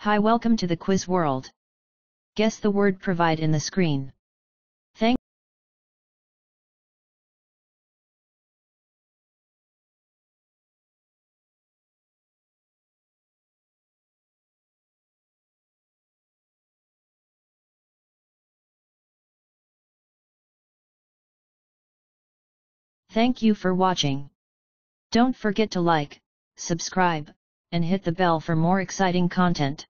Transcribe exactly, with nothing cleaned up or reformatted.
Hi, welcome to the quiz world. Guess the word provide in the screen. Thank Thank you for watching. Don't forget to like, subscribe, and hit the bell for more exciting content.